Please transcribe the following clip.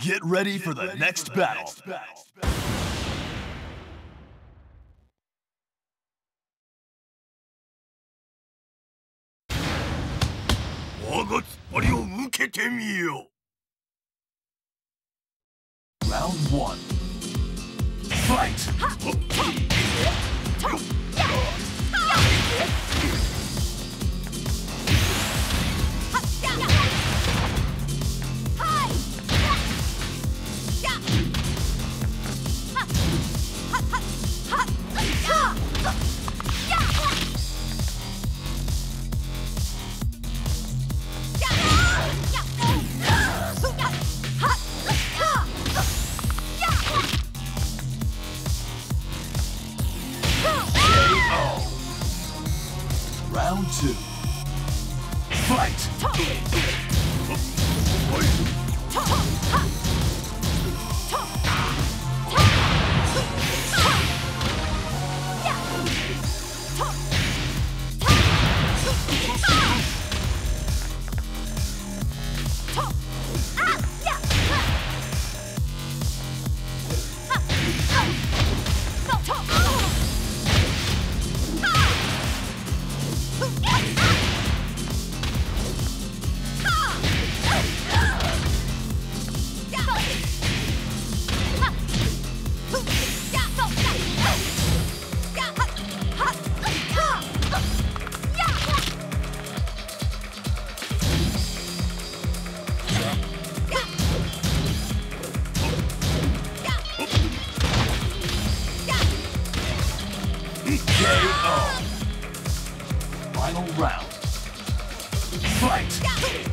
Get ready for the next battle. 我が突っ張りを受けてみよ。 Round 1. Fight! Round 2. Fight! KO. Final round. Fight!